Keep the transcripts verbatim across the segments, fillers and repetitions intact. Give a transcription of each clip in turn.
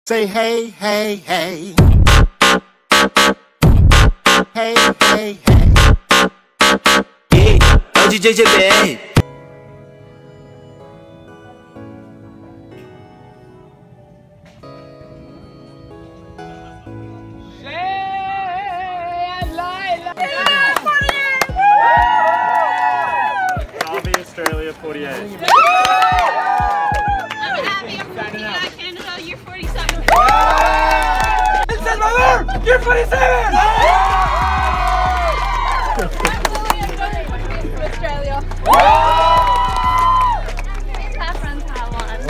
Say hey, hey, hey. Hey, hey, hey. Yeah, é o D J G B R. Army Australia forty-eight. I'm happy, I'm forty-nine, Canada, you're forty-seven. El Salvador, you're forty-seven! I'm Lily, I'm going to Australia. Saffron, Taiwan.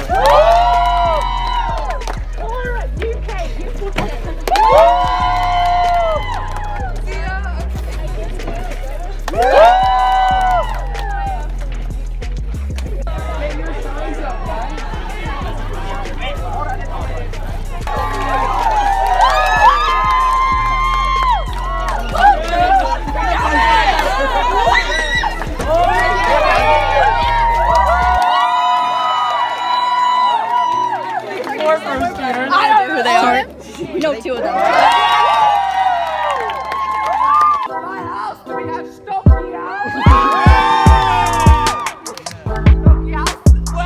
Alright, U K, U K. I don't know who they are. We know two of them. My house, do we have Stokey House? Stokey House?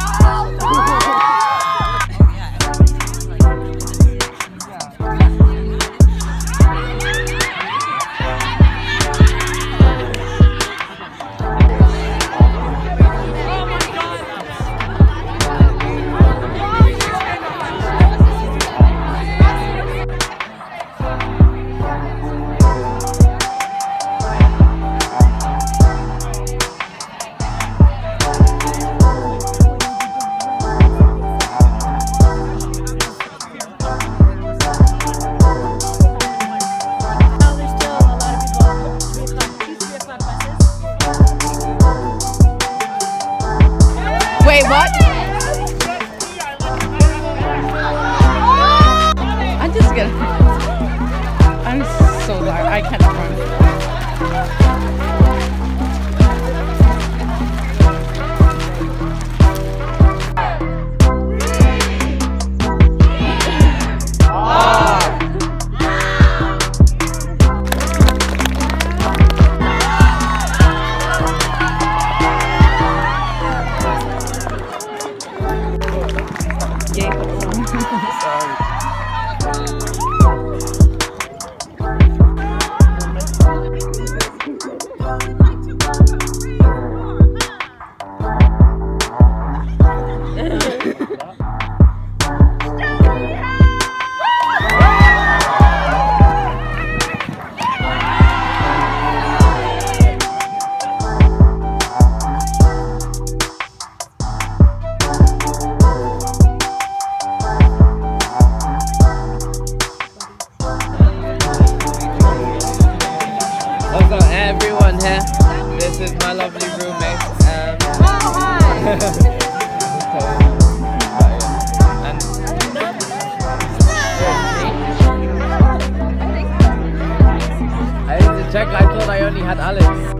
Wait, what? I'm just gonna. I'm so tired. I can't run. What's up, everyone here? This is my lovely roommate. Um, Oh, hi. and I need to check. I thought I only had Alex.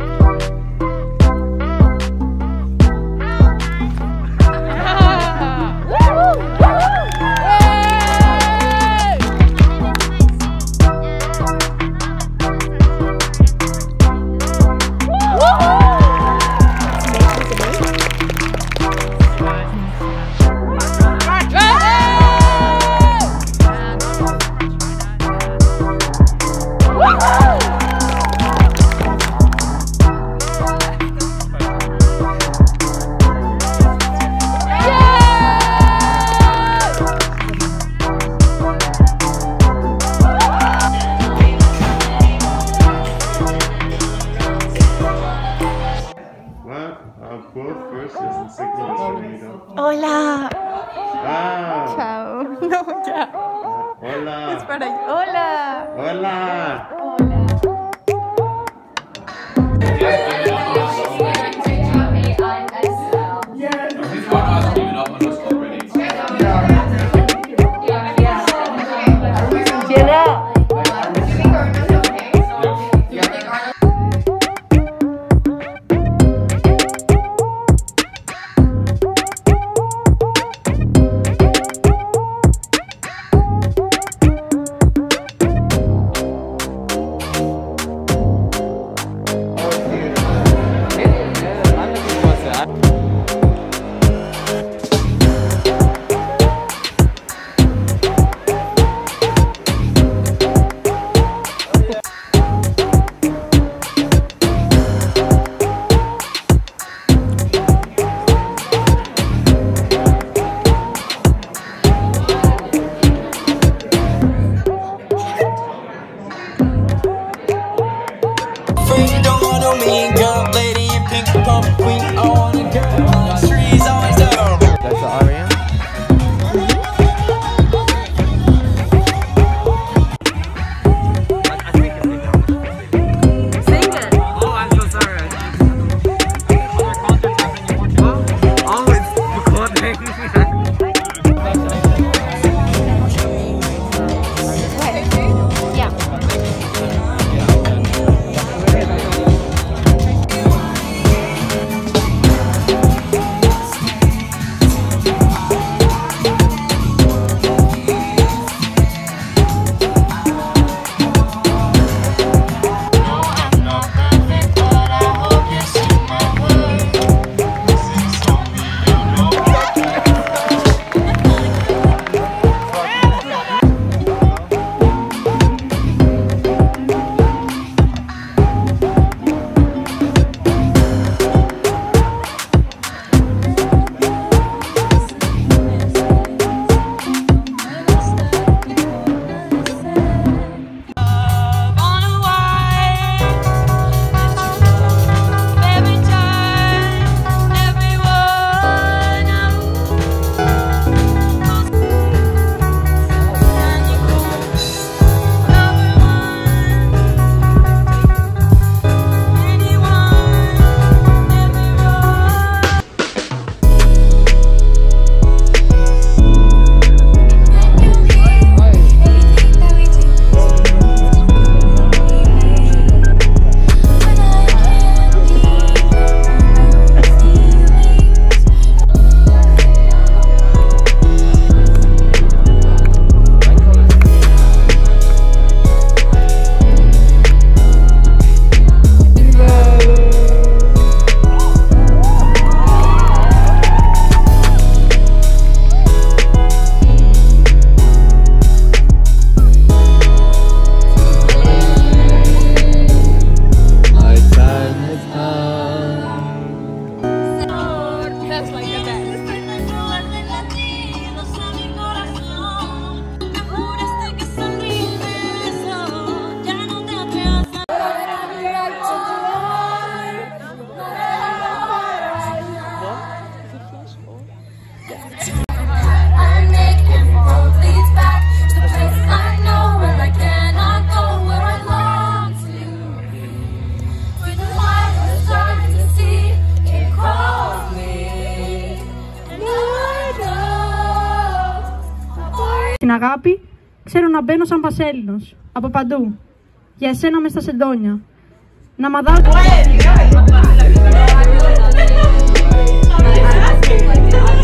Both verses and signals are really done. Hola. Ah! Chao. No, chao. Hola! Es para hola. Hola! αγάπη, ξέρω να μπαίνω σαν Βασέλινος, από παντού. Για εσένα μες στα σεντόνια. Να μαδάρω...